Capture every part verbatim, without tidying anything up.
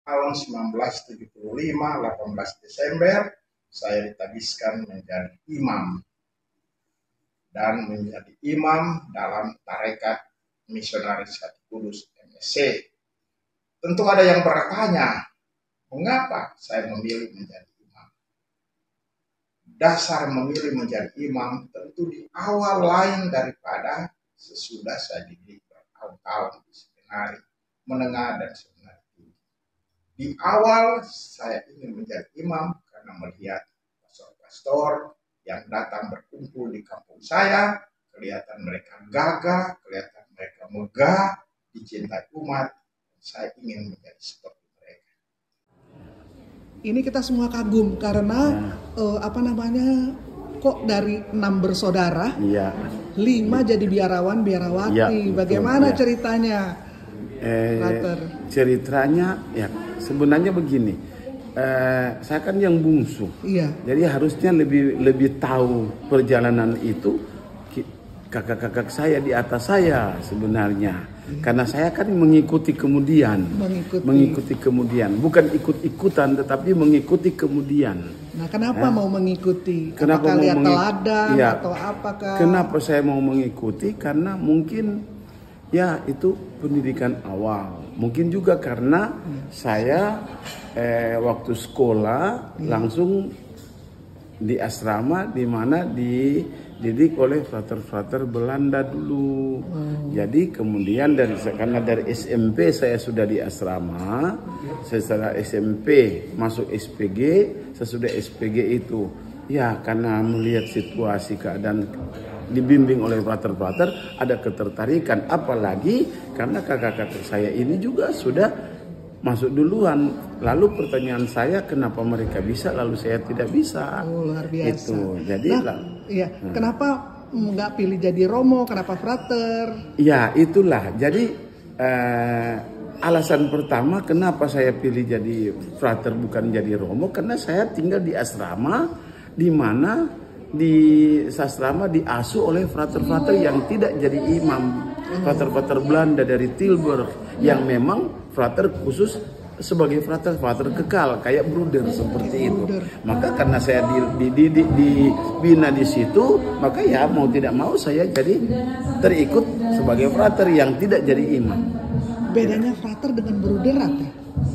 Tahun seribu sembilan ratus tujuh puluh lima, delapan belas Desember, saya ditabiskan menjadi imam. Dan menjadi imam dalam tarekat misionaris Hati Kudus M S C. Tentu ada yang bertanya, mengapa saya memilih menjadi imam? Dasar memilih menjadi imam tentu di awal lain daripada sesudah saya dididik bertahun-tahun di seminari menengah dan seminari tinggi. Di awal saya ingin menjadi imam karena melihat pastor-pastor yang datang berkumpul di kampung saya, kelihatan mereka gagah, kelihatan mereka megah, dicintai umat. Saya ingin menjadi seperti mereka. Ini kita semua kagum karena ya. uh, apa namanya, kok dari enam bersaudara, ya. lima jadi biarawan biarawati. Ya, bagaimana ya. ceritanya? Eh, ceritanya ya sebenarnya begini. Eh, saya kan yang bungsu, iya. Jadi harusnya lebih lebih tahu perjalanan itu kakak-kakak saya di atas saya sebenarnya, iya. Karena saya kan mengikuti kemudian, mengikuti, mengikuti kemudian, bukan ikut-ikutan tetapi mengikuti kemudian. Nah, kenapa ya. mau mengikuti? Kenapa Apakah mau lihat mengi- teladan ya. atau apakah? Kenapa saya mau mengikuti? Karena mungkin ya itu pendidikan awal. Mungkin juga karena hmm. saya eh, waktu sekolah hmm. langsung di asrama di mana dididik oleh frater-frater Belanda dulu. Hmm. Jadi kemudian dari karena dari S M P saya sudah di asrama, setelah S M P masuk S P G, sesudah S P G itu ya karena melihat situasi keadaan dibimbing oleh frater-frater ada ketertarikan, apalagi karena kakak-kakak saya ini juga sudah masuk duluan. Lalu pertanyaan saya, kenapa mereka bisa lalu saya tidak bisa? Oh, luar biasa. Itu jadi nah, lah, iya. Hmm. Kenapa nggak pilih jadi romo? Kenapa frater? Ya itulah. Jadi eh, alasan pertama kenapa saya pilih jadi frater bukan jadi romo, karena saya tinggal di asrama di mana di asrama diasuh oleh frater-frater yang tidak jadi imam, frater-frater Belanda dari Tilburg yang memang frater khusus sebagai frater-frater kekal kayak bruder seperti itu. Maka karena saya dididik dibina di situ, maka ya mau tidak mau saya jadi terikut sebagai frater yang tidak jadi imam. Bedanya frater dengan bruder apa?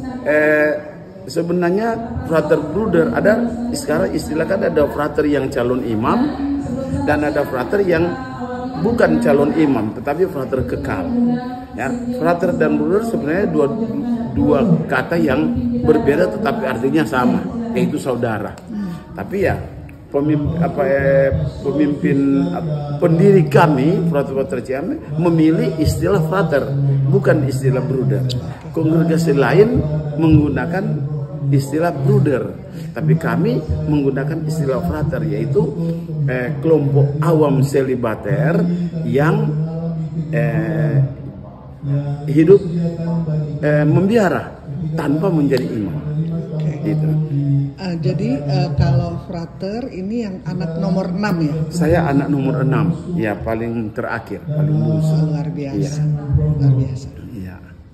Eh Sebenarnya frater bruder ada sekarang istilahkan ada frater yang calon imam dan ada frater yang bukan calon imam tetapi frater kekal. Ya, frater dan bruder sebenarnya dua dua kata yang berbeda tetapi artinya sama, yaitu saudara. Tapi ya pemimpin apa eh, pemimpin pendiri kami frater-frater Ciame memilih istilah frater bukan istilah bruder. Kongregasi lain menggunakan istilah bruder, tapi kami menggunakan istilah frater, yaitu eh, kelompok awam selibater yang eh, hidup eh, membiara tanpa menjadi imam. Gitu. Uh, jadi uh, kalau frater ini yang anak nomor enam ya? Saya anak nomor enam, ya paling terakhir, paling bungsu. Oh, luar biasa, ya. luar biasa. Ya.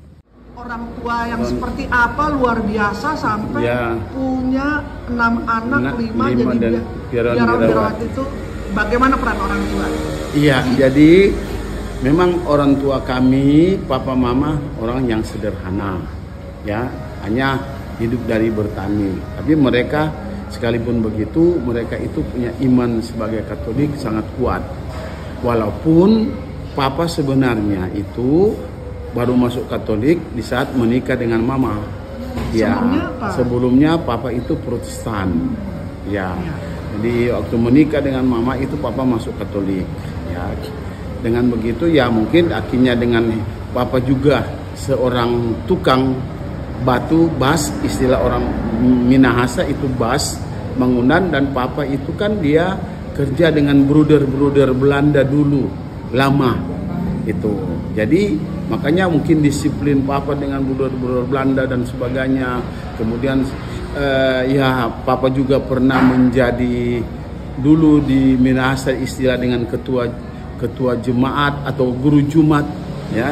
Orang tua yang seperti apa luar biasa sampai ya. punya enam anak, nah, lima, lima jadi biarawati itu. Bagaimana peran orang tua? Iya, jadi memang orang tua kami, papa mama orang yang sederhana, ya hanya hidup dari bertani. Tapi mereka sekalipun begitu, mereka itu punya iman sebagai Katolik sangat kuat. Walaupun papa sebenarnya itu baru masuk Katolik di saat menikah dengan mama. Ya, sebelumnya, apa? sebelumnya papa itu Protestan. Ya, ya. Jadi waktu menikah dengan mama itu papa masuk Katolik. Ya, dengan begitu ya mungkin akhirnya dengan papa juga seorang tukang batu bas, istilah orang Minahasa itu bas bangunan, dan papa itu kan dia kerja dengan bruder-bruder Belanda dulu lama itu. Jadi makanya mungkin disiplin papa dengan bruder-bruder Belanda dan sebagainya. Kemudian eh, ya papa juga pernah menjadi dulu di Minahasa istilah dengan ketua ketua jemaat atau guru Jumat ya.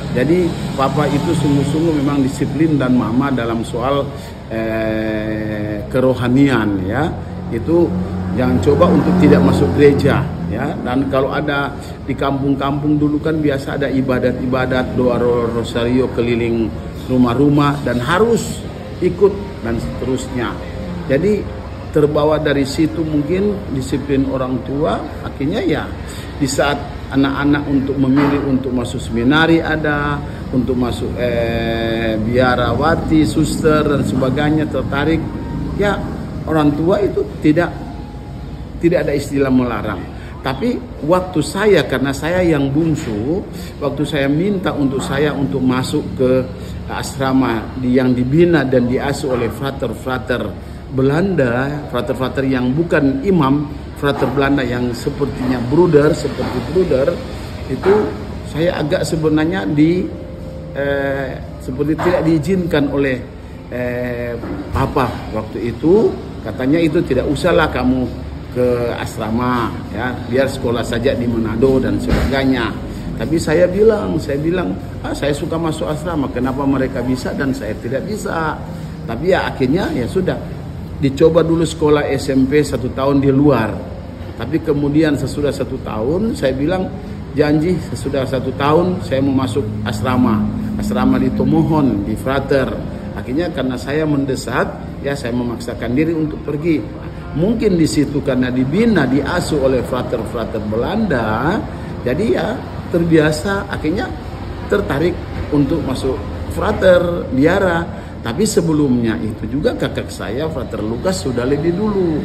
Jadi papa itu sungguh-sungguh memang disiplin dan mama dalam soal eh, kerohanian ya. Itu jangan coba untuk tidak masuk gereja ya. Dan kalau ada di kampung-kampung dulu kan biasa ada ibadat-ibadat doa rosario keliling rumah-rumah dan harus ikut dan seterusnya. Jadi terbawa dari situ mungkin disiplin orang tua, akhirnya ya di saat anak-anak untuk memilih untuk masuk seminari ada, untuk masuk eh, biarawati, suster dan sebagainya tertarik, ya orang tua itu tidak tidak ada istilah melarang. Tapi waktu saya, karena saya yang bungsu, waktu saya minta untuk saya untuk masuk ke asrama yang dibina dan diasuh oleh frater-frater Belanda, frater-frater yang bukan imam, frater Belanda yang sepertinya bruder, seperti bruder, itu saya agak sebenarnya di eh, seperti tidak diizinkan oleh eh, papa waktu itu. Katanya itu tidak usahlah kamu ke asrama ya, biar sekolah saja di Manado dan sebagainya. Tapi saya bilang, saya bilang, ah, saya suka masuk asrama, kenapa mereka bisa dan saya tidak bisa? Tapi ya akhirnya ya sudah, dicoba dulu sekolah S M P satu tahun di luar. Tapi kemudian sesudah satu tahun saya bilang janji sesudah satu tahun saya mau masuk asrama, asrama di Tomohon di Frater. Akhirnya karena saya mendesak, ya saya memaksakan diri untuk pergi. Mungkin di situ karena dibina, diasuh oleh frater-frater Belanda, jadi ya terbiasa, akhirnya tertarik untuk masuk frater biara. Tapi sebelumnya itu juga kakak saya, frater Lukas, sudah lebih dulu.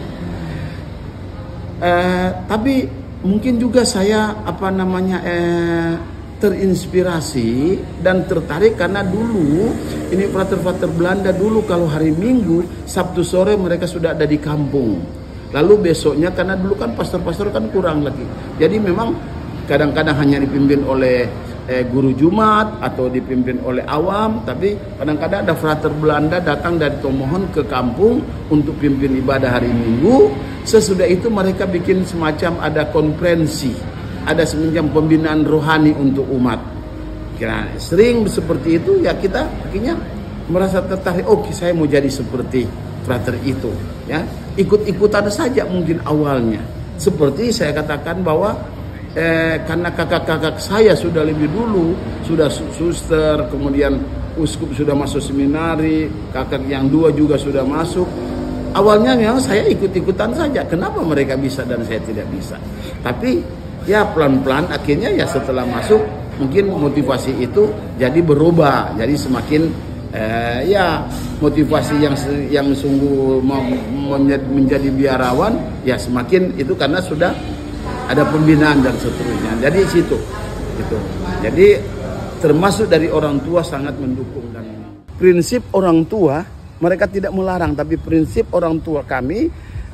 Eh, tapi mungkin juga saya apa namanya eh, terinspirasi dan tertarik karena dulu ini frater-frater Belanda dulu kalau hari Minggu, Sabtu sore mereka sudah ada di kampung. Lalu besoknya karena dulu kan pastor-pastor kan kurang lagi. Jadi memang kadang-kadang hanya dipimpin oleh eh, guru Jumat atau dipimpin oleh awam, tapi kadang-kadang ada frater Belanda datang dari Tomohon ke kampung untuk pimpin ibadah hari Minggu. Sesudah itu mereka bikin semacam ada konferensi, ada semacam pembinaan rohani untuk umat. Kira sering seperti itu ya, kita akhirnya merasa tertarik, oke okay, saya mau jadi seperti frater itu ya. Ikut-ikutan saja mungkin awalnya. Seperti saya katakan bahwa eh, karena kakak-kakak saya sudah lebih dulu, sudah suster, kemudian uskup sudah masuk seminari, kakak yang dua juga sudah masuk. Awalnya memang saya ikut-ikutan saja, kenapa mereka bisa dan saya tidak bisa. Tapi ya pelan-pelan akhirnya ya setelah masuk mungkin motivasi itu jadi berubah, jadi semakin eh, ya motivasi yang yang sungguh menjadi biarawan ya semakin itu karena sudah ada pembinaan dan seterusnya. Jadi situ gitu. Jadi termasuk dari orang tua sangat mendukung. Dan prinsip orang tua mereka tidak melarang, tapi prinsip orang tua kami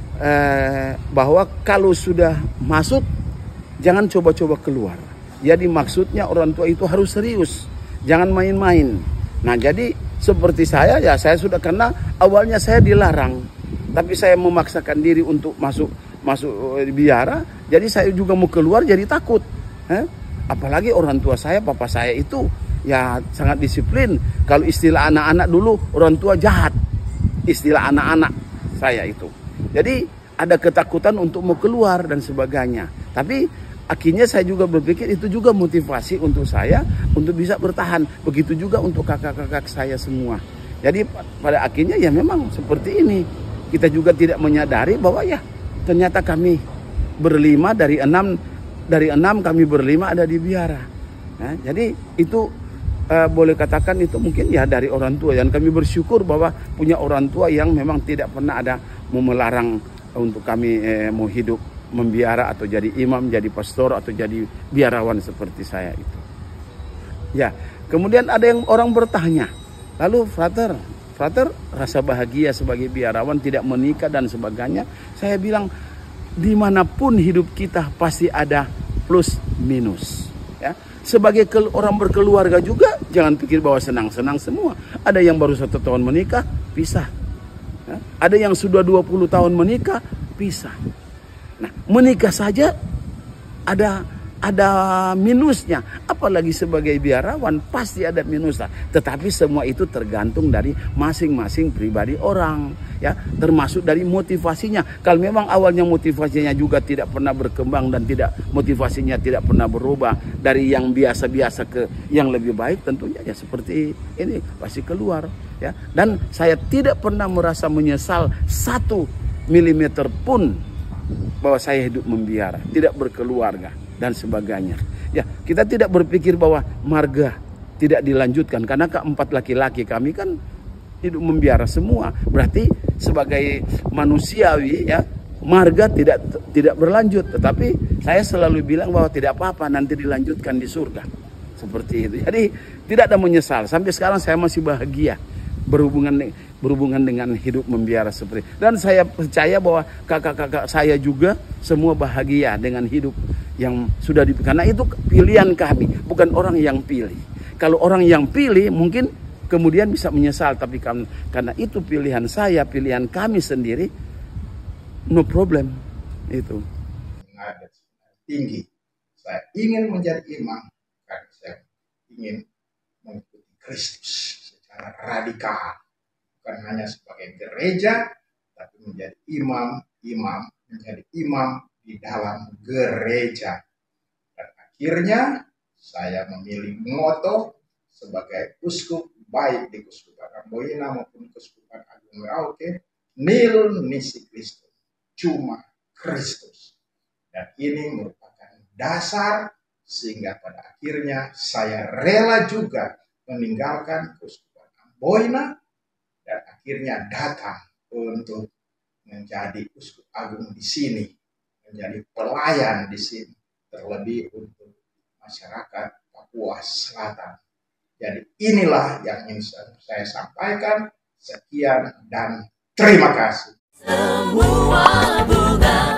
eh, bahwa kalau sudah masuk jangan coba-coba keluar. Jadi maksudnya orang tua itu harus serius, jangan main-main. Nah jadi seperti saya ya saya sudah, karena awalnya saya dilarang, tapi saya memaksakan diri untuk masuk masuk biara. Jadi saya juga mau keluar jadi takut. Eh? Apalagi orang tua saya, papa saya itu ya sangat disiplin. Kalau istilah anak-anak dulu orang tua jahat, istilah anak-anak saya itu. Jadi ada ketakutan untuk mau keluar dan sebagainya. Tapi akhirnya saya juga berpikir itu juga motivasi untuk saya untuk bisa bertahan. Begitu juga untuk kakak-kakak saya semua. Jadi pada akhirnya ya memang seperti ini. Kita juga tidak menyadari bahwa ya ternyata kami berlima dari enam dari enam kami berlima ada di biara. Nah, jadi itu uh, boleh katakan itu mungkin ya dari orang tua, dan kami bersyukur bahwa punya orang tua yang memang tidak pernah ada mau melarang untuk kami eh, mau hidup membiara atau jadi imam, jadi pastor atau jadi biarawan seperti saya itu. Ya, kemudian ada yang orang bertanya, lalu frater, frater rasa bahagia sebagai biarawan tidak menikah dan sebagainya. Saya bilang dimanapun hidup kita pasti ada plus minus. Ya, sebagai orang berkeluarga juga jangan pikir bahwa senang-senang semua. Ada yang baru satu tahun menikah, pisah. Ya, ada yang sudah dua puluh tahun menikah, pisah. Nah, menikah saja ada ada minusnya. Apalagi sebagai biarawan pasti ada minusnya. Tetapi semua itu tergantung dari masing-masing pribadi orang, ya, termasuk dari motivasinya. Kalau memang awalnya motivasinya juga tidak pernah berkembang dan tidak motivasinya tidak pernah berubah dari yang biasa-biasa ke yang lebih baik, tentunya ya seperti ini pasti keluar, ya. Dan saya tidak pernah merasa menyesal satu milimeter pun bahwa saya hidup membiara, tidak berkeluarga dan sebagainya. Ya, kita tidak berpikir bahwa marga tidak dilanjutkan karena keempat laki-laki kami kan hidup membiara semua. Berarti sebagai manusiawi, ya, marga tidak tidak berlanjut. Tetapi saya selalu bilang bahwa tidak apa-apa, nanti dilanjutkan di surga. Seperti itu. Jadi tidak ada menyesal. Sampai sekarang saya masih bahagia berhubungan berhubungan dengan hidup membiara seperti itu. Dan saya percaya bahwa kakak-kakak saya juga semua bahagia dengan hidup yang sudah dipilih. Karena itu pilihan kami, bukan orang yang pilih. Kalau orang yang pilih mungkin kemudian bisa menyesal, tapi kan, karena itu pilihan saya, pilihan kami sendiri, no problem. Itu. Tinggi. Saya ingin menjadi imam karena saya ingin mengikuti Kristus secara radikal. Bukan hanya sebagai gereja, tapi menjadi imam, imam, menjadi imam di dalam gereja. Dan akhirnya saya memilih moto sebagai uskup, baik di Keuskupan Amboina maupun Keuskupan Agung Merauke, nil nisi Kristus, cuma Kristus. Dan ini merupakan dasar sehingga pada akhirnya saya rela juga meninggalkan Keuskupan Amboina dan akhirnya datang untuk menjadi uskup agung di sini, menjadi pelayan di sini, terlebih untuk masyarakat Papua Selatan. Jadi inilah yang ingin saya sampaikan. Sekian dan terima kasih. Semua bunga